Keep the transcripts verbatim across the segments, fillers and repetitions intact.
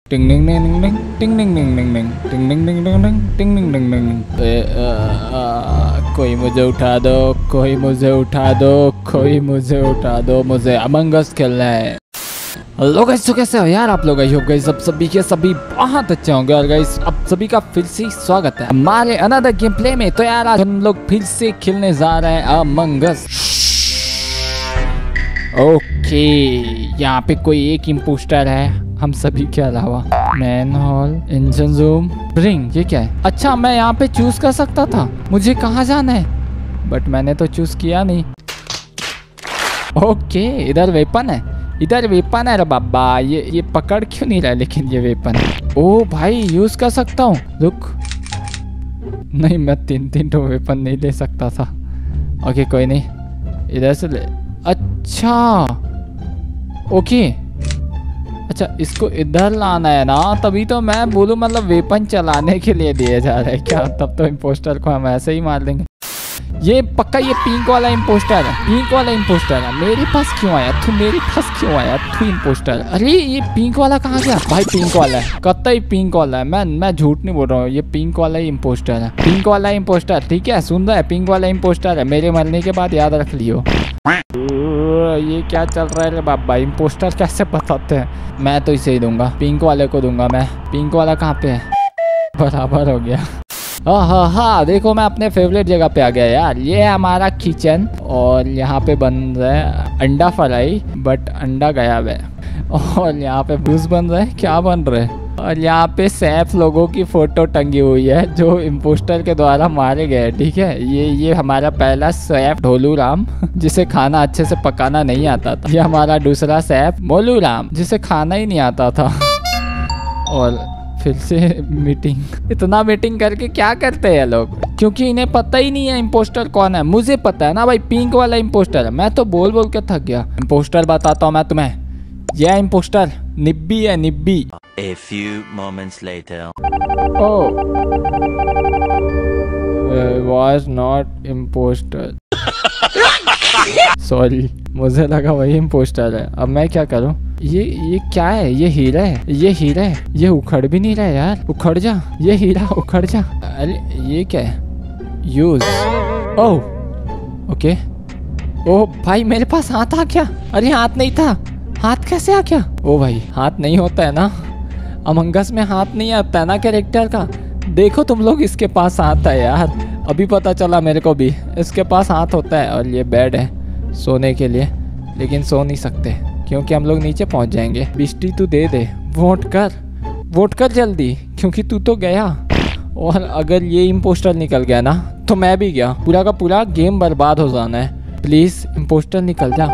टिंग टिंग टिंग टिंग टिंग टिंग टिंग टिंग टिंग टिंग टिंग टिंग टिंग टिंग टिंग टिंग। कोई मुझे उठा दो, कोई मुझे उठा दो, कोई मुझे उठा दो, मुझे अमंग अस खेलना है। हेलो गाइस, तो कैसे हो यार आप लोग? आई होप गाइस सब सभी के सभी बहुत अच्छे होंगे। और गाइस अब सभी का फिर से स्वागत है हमारे अनदर गेम प्ले में। तो यार आज हम लोग फिर से खेलने जा रहे हैं अमंग अस। ओके, यहाँ पे कोई एक इम्पोस्टर है हम सभी के अलावा। Main hall, engine room, brig, ये क्या है? अच्छा, मैं यहाँ पे चूज कर सकता था मुझे कहाँ जाना है, बट मैंने तो चूज किया नहीं। ओके, इधर वेपन है, इधर वेपन है रे बाबा। ये ये पकड़ क्यों नहीं रहा? लेकिन ये वेपन है। ओ भाई, यूज कर सकता हूँ। रुक, नहीं मैं तीन तीन तो वेपन नहीं ले सकता था। ओके कोई नहीं, इधर से ले। अच्छा ओके, अच्छा इसको इधर लाना है ना, तभी तो मैं बोलूँ मतलब वेपन चलाने के लिए दिए जा रहे हैं क्या? तब तो इम्पोस्टर को हम ऐसे ही मार देंगे। ये पक्का ये पिंक वाला इम्पोस्टर है, पिंक वाला इम्पोस्टर है। मेरे पास क्यों आया तू? मेरे पास क्यों आया तू इम्पोस्टर? अरे ये पिंक वाला कहाँ गया? भाई पिंक वाला है, कतई पिंक वाला है। मैं मैं झूठ नहीं बोल रहा हूँ, ये पिंक वाला ही इम्पोस्टर है। पिंक वाला इम्पोस्टर, ठीक है सुन रहा है? पिंक वाला इम्पोस्टर है। मेरे मरने के बाद याद रख लियो। ये क्या चल रहा है रे बाबा? इम्पोस्टर कैसे बताते हैं? मैं तो इसे ही दूंगा, पिंक वाले को दूंगा मैं। पिंक वाला कहाँ पे है? बराबर हो गया। हाँ हाँ हाँ, देखो मैं अपने फेवरेट जगह पे आ गया यार। ये है हमारा किचन और यहाँ पे बन रहा है अंडा फ्राई, बट अंडा गायब है। और यहाँ पे बूस बन रहा है, क्या बन रहा है? और यहाँ पे सैफ लोगों की फोटो टंगी हुई है जो इम्पोस्टर के द्वारा मारे गए, ठीक है। ये ये हमारा पहला सैफ ढोलू राम, जिसे खाना अच्छे से पकाना नहीं आता था। ये हमारा दूसरा सैफ मोलू राम, जिसे खाना ही नहीं आता था। और फिर से मीटिंग। इतना मीटिंग करके क्या करते हैं लोग? क्योंकि इन्हें पता ही नहीं है इम्पोस्टर कौन है। मुझे पता है ना भाई, पिंक वाला इम्पोस्टर है। मैं तो बोल बोल के थक गया। इम्पोस्टर बताता हूँ मैं तुम्हें, यह इम्पोस्टर निब्बी है, निब्बी। A few moments later. Oh, uh, was not imposter. Sorry, मुझे लगा वही इम्पोस्टर है। अब मैं क्या करूं? ये ये क्या है? ये हीरा है, ये हीरा है। ये उखड़ भी नहीं रहा है यार। उखड़ जा, ये हीरा उखड़ जा। अरे ये क्या है? यूज। Oh okay. ओह भाई, मेरे पास हाथ आ गया। अरे हाथ नहीं था, हाथ कैसे आ गया? ओ भाई, हाथ नहीं होता है ना अमंग अस में, हाथ नहीं आता है ना कैरेक्टर का। देखो तुम लोग, इसके पास हाथ है यार। अभी पता चला मेरे को भी, इसके पास हाथ होता है। और ये बेड है सोने के लिए, लेकिन सो नहीं सकते क्योंकि हम लोग नीचे पहुंच जाएंगे। बिस्टी तू दे दे, वोट कर, वोट कर जल्दी, क्योंकि तू तो गया। और अगर ये इम्पोस्टर निकल गया ना तो मैं भी गया। पूरा का पूरा गेम बर्बाद हो जाना है। प्लीज इम्पोस्टर निकल जा।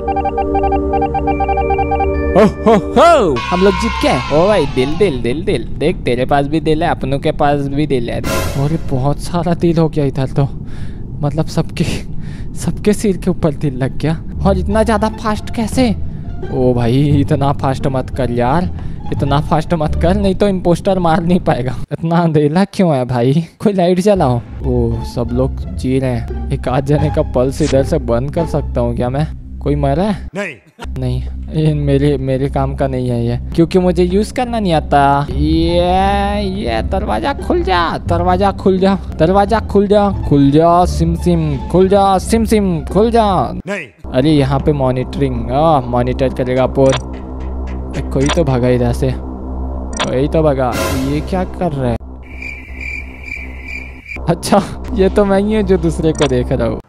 हो हो हो, हम लोग जीत गए। ओ भाई, दिल दिल दिल दिल, देख तेरे पास भी दिल है, अपनों के पास भी दिल है। और बहुत सारा दिल हो गया इधर तो, मतलब सबके सबके सिर के ऊपर दिल लग गया। और इतना ज्यादा फास्ट कैसे? ओ भाई, इतना फास्ट मत कर यार, इतना फास्ट मत कर, नहीं तो इम्पोस्टर मार नहीं पाएगा। इतना अंधेरा क्यों है भाई? कोई लाइट जलाओ। ओ सब लोग जी रहे हैं। एक आध जने का पल्स इधर से बंद कर सकता हूँ क्या मैं? कोई मरा है? नहीं नहीं, ये मेरे मेरे काम का नहीं है ये, क्योंकि मुझे यूज करना नहीं आता। ये ये दरवाजा खुल जा, दरवाजा खुल जा, दरवाजा खुल जा, खुल जा सिम सिम, खुल जा सिम सिम, खुल जा। नहीं। अरे यहाँ पे मॉनिटरिंग, आ मॉनिटर करेगा पोल। कोई तो भगा इधर से, कोई तो भगा। ये क्या कर रहा है? अच्छा, ये तो मैं ही हूँ जो दूसरे को देख रहा हूँ।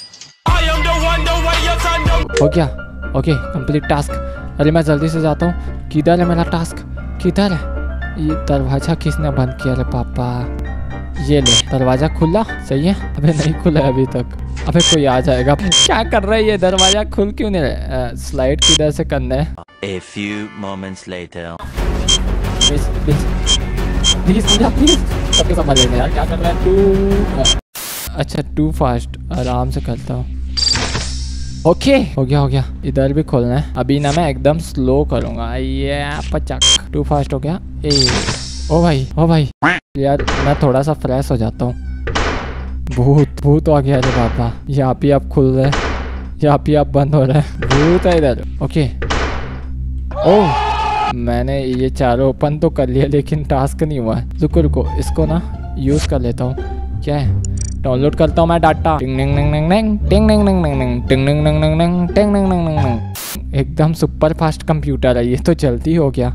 हो गया, ओके कंप्लीट टास्क। अरे मैं जल्दी से जाता हूँ। किधर है मेरा टास्क? किधर है? ये दरवाजा किसने बंद किया रे पापा? ये ले, दरवाजा खुला, सही है। अबे नहीं खुला है अभी तक। अबे कोई आ जाएगा। क्या कर रहा है ये? दरवाजा खुल क्यों नहीं रहा? स्लाइड किधर से करना है? A few moments later. Please please please please, सबके सब मजे में यार। क्या कर रहा है तू? अच्छा टू फास्ट, आराम से करता हूँ। Okay okay. हो गया हो गया। इधर भी खोलना है। अभी ना मैं एकदम स्लो करूंगा। ये पचक, टू फास्ट हो गया। ए ओ भाई, ओ भाई यार, मैं थोड़ा सा फ्रेश हो जाता हूँ। भूत भूत आ गया रे बाबा। यहाँ पे आप खुल रहे हैं, यहाँ पे आप बंद हो रहे हैं। भूत है इधर। ओके। ओह मैंने ये चारों ओपन तो कर लिया लेकिन टास्क नहीं हुआ है। रुको रुको इसको ना यूज कर लेता हूँ। क्या है, डाउनलोड करता हूँ मैं डाटा। टिंग टिंग टिंग टिंग टिंग टिंग टिंग टिंग टिंग टिंग टिंग टिंग टिंग टिंग टिंग टिंग टिंग टिंग। एकदम सुपर फास्ट कंप्यूटर है ये तो, जल्दी हो गया।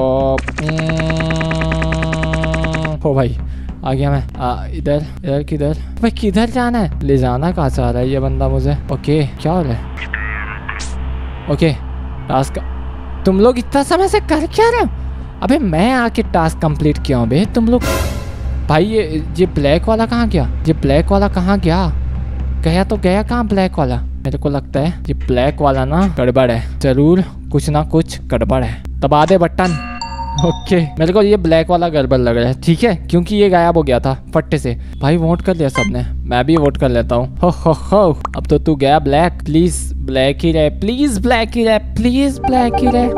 ओ भाई आ गया मैं। आ, इधर इधर किधर भाई, किधर जाना है? ले जाना कहाँ से आ रहा है ये बंदा मुझे? ओके क्या हो रहा है? ओके टास्क तुम लोग इतना समय से कर क्या रहे हो? अबे मैं आके टास्क कंप्लीट किया हूँ बे तुम लोग। भाई ये ये ब्लैक वाला कहाँ गया? ये ब्लैक वाला कहाँ गया? गया तो गया कहाँ ब्लैक वाला? मेरे को लगता है ये ब्लैक वाला ना गड़बड़ है, जरूर कुछ ना कुछ गड़बड़ है। दबा दे बटन। ओके मेरे को ये ब्लैक वाला गड़बड़ लग रहा है, ठीक है, क्योंकि ये गायब हो गया था फट्टे से। भाई वोट कर लिया सबने, मैं भी वोट कर लेता हूँ। हो हो हो अब तो तू गया ब्लैक, प्लीज ब्लैक ही रहे, प्लीज ब्लैक ही रहे, प्लीज ब्लैक ही रहे।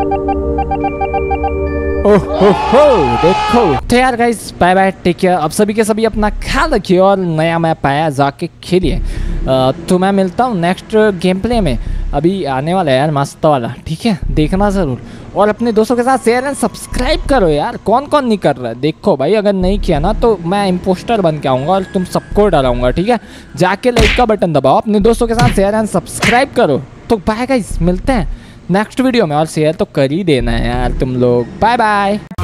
ओह हो हो देखो तो यार guys, bye bye, take care. अब सभी के सभी अपना ख्याल रखिए और नया मैप आया जाके खेलिए। तो मैं मिलता हूँ नेक्स्ट गेम प्ले में, अभी आने वाला है यार मस्त वाला, ठीक है, देखना ज़रूर। और अपने दोस्तों के साथ शेयर एंड सब्सक्राइब करो यार, कौन कौन नहीं कर रहा है देखो भाई, अगर नहीं किया ना तो मैं इम्पोस्टर बन के आऊँगा और तुम सबको डराऊंगा, ठीक है। जाके लाइक का बटन दबाओ, अपने दोस्तों के साथ शेयर एंड सब्सक्राइब करो। तो बाय गाइस, मिलते हैं नेक्स्ट वीडियो में, और शेयर तो कर ही देना है यार तुम लोग। Bye bye.